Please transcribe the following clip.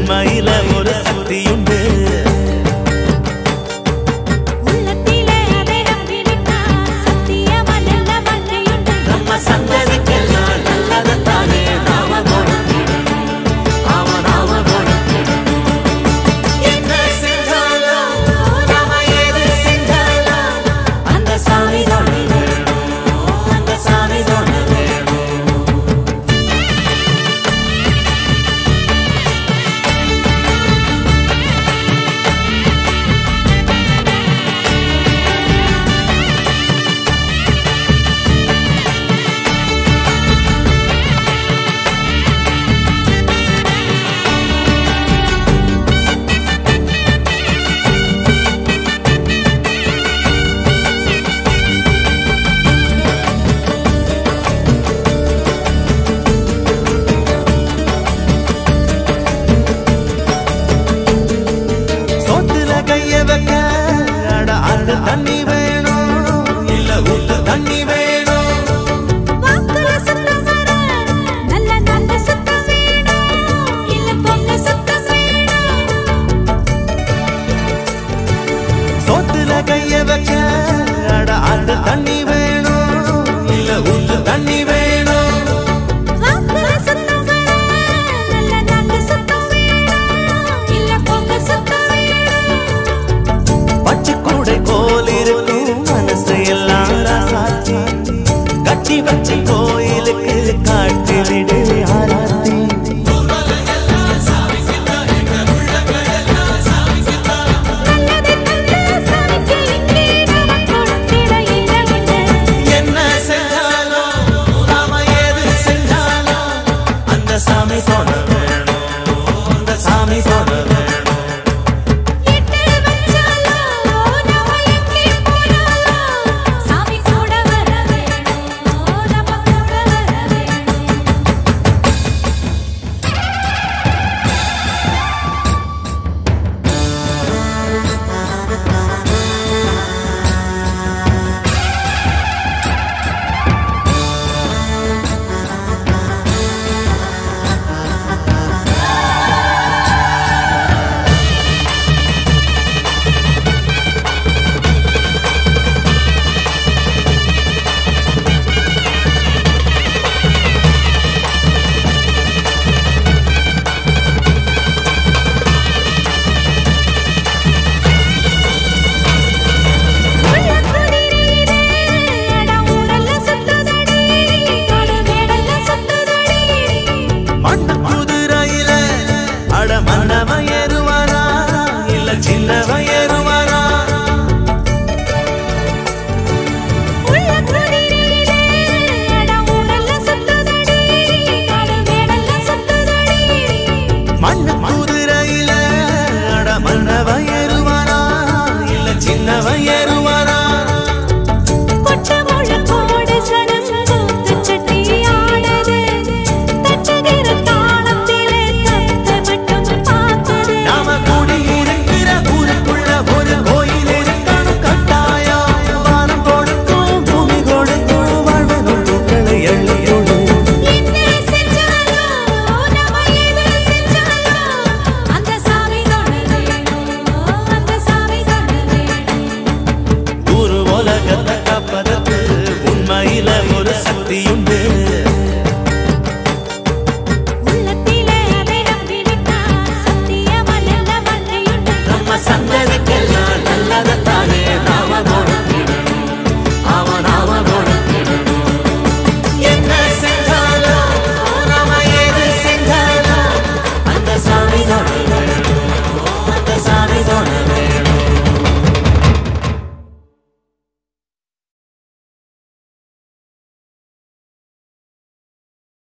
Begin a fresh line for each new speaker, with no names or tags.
உண்மையில ஒரு சக்தி உண்டு.
உள்ளத்திலே அதை நம்பினா சத்தியமா நல்ல வாழ்க்கையுண்டு.
நம்ம சந்ததிக்கெல்லாம் நல்லதைத்தானே நாம கொடுத்திடணும். நாம கொடுத்திடணும். என்ன செஞ்சாலும் நாம எது செஞ்சாலும் அந்த சாமி துணை வேணும். அந்த சாமி துணை வேணும். சோத்துல கைய வைக்க அட அந்த தண்ணி வேணும். இல்ல ஊத்து தண்ணி வேணும்.
வாக்குல சுத்தம் வர நல்ல நல்ல சுத்தம் வேணும். இல்ல பொங்க சுத்தம் வேணும்.
சோத்துல கைய வைக்க அட அந்த தண்ணி வேணும். இல்ல ஊத்து தண்ணி வேணும்.
வாக்குல சுத்தம் வர நல்ல நல்ல சுத்தம் வேணும். இல்ல பொங்க சுத்தம் வேணும்.
பச்சை கூடை போல் இருக்கும் மனசு எல்லாம் ராசாத்தி. கட்டி வச்சு கோயிலுக்கு காட்டி விடு ஆராத்தி.
நல்லதை நல்ல சாமிக்கு இங்கே நாம கொடுத்திட இல்லைன்னு.
என்ன செஞ்சாலும் நாம எது செஞ்சாலும் அந்த சாமி துணை வேணும். அந்த சாமி துணை வேணும்.
எட்டு வச்சாலும் நாம எங்கே போனாலும் சாமி கூட வர வேணும். நம்ம கூட வர வேணும். உள்ள குதிரையிலே அட ஊரெல்ல சுத்துதடி. கொடு மேடெல்ல சுத்துதடி.
மண்ண குதிரையில அட மன்னமைய